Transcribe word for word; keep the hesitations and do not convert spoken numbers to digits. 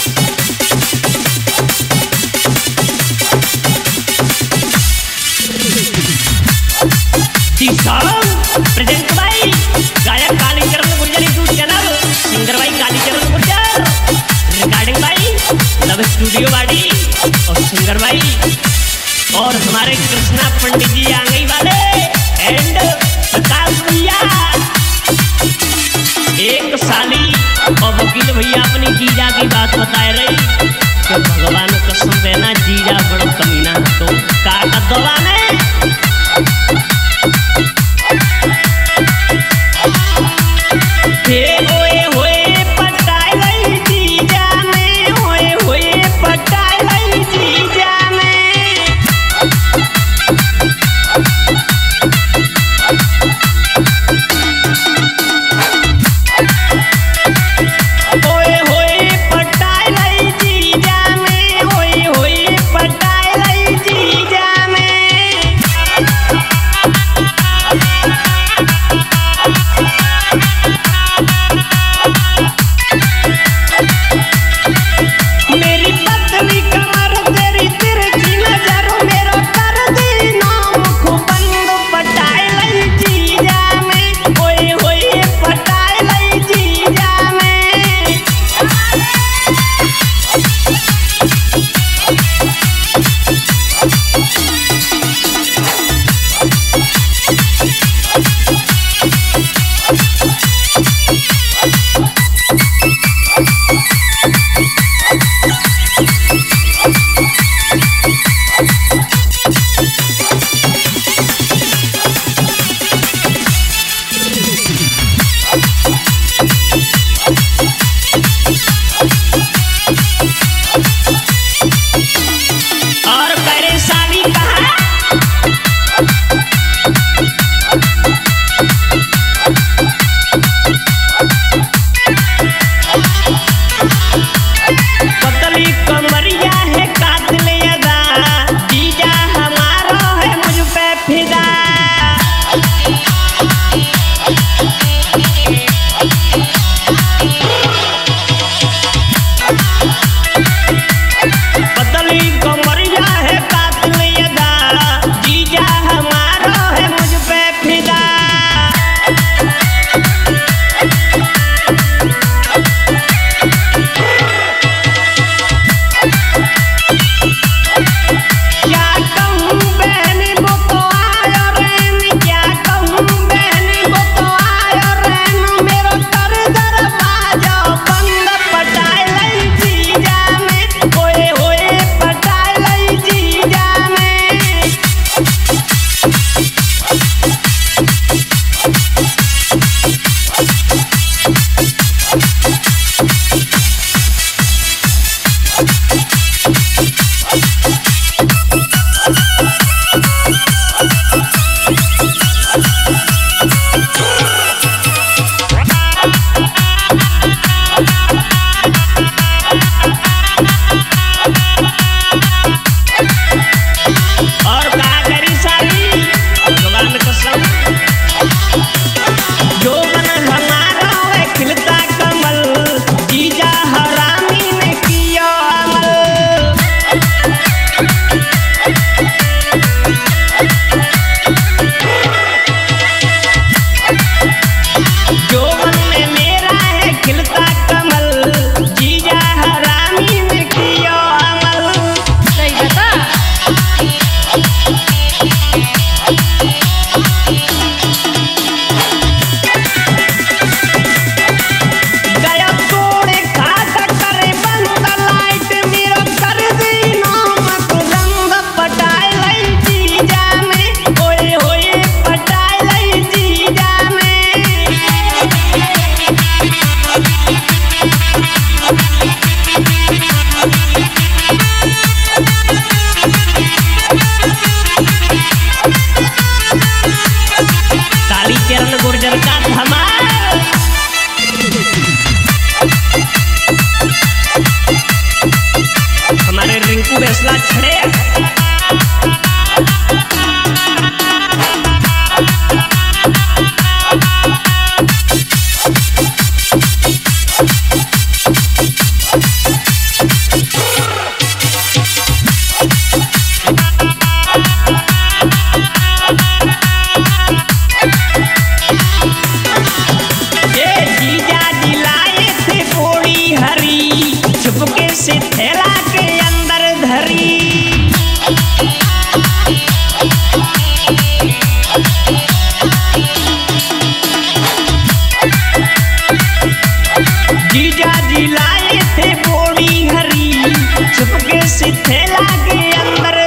Present भाई गायक Kalicharan Gurjar YouTube channel singer भाई कालीचरण गुर्जर रिकॉर्डिंग भाई लव स्टूडियो वाड़ी और सिंगर भाई और हमारे कृष्णा पंडित जी आंगई वाले एंड प्रकाश भैया एक साली और वकील भैया अपनी जीजा की बात बताए रही कि भगवान कसम देना जीजा बड़ा कमीना तो का दवा ने होए होए पटाई लई जीजा में होए होए पटाई लई जीजा में होए होए पटाई लई जीजा में होए होए पटाई लई जीजा में मेरी पतली कमर तेरी तिरछी नजरों मेरो कर दी नाम खुबंद पटाई लई जीजा में होए होए पटाई लई जीजा में और परेशानी कहाँ पतली कमरिया है कातिल अदा जीजा हमारा है मुझ पे फिदा पतली कमरिया है कातिल अदा जीजा हमारा है मुझ पे फिदा क्या कहूँ बहन वो तो आया रैन क्या कहूँ बहन वो तो आया रैन मेरो कर दरवाजा बंद पटाई लई जीजा में होए होए पटाई लई जीजा में और का करी सारी भगवान कसम जो मन हमारा है खिलता कमल जीजा हरामी ने किया अमल जो मन में मेरा है खिलता कमल जीजा हरामी ने किया अमल सही बता गया तोड़े खाता करे बंद लाइट मेरो कर दी नाम कुलंद पटाई लई जीजा में होए होए पटाई लई जीजा में कालीचरण गुर्जर का धमाल हमारे रिंकू बेसला छड़े से थैला के अंदर धरी। जीजा जी लाए थे बोड़ी हरी, चुपके से थैला के अंदर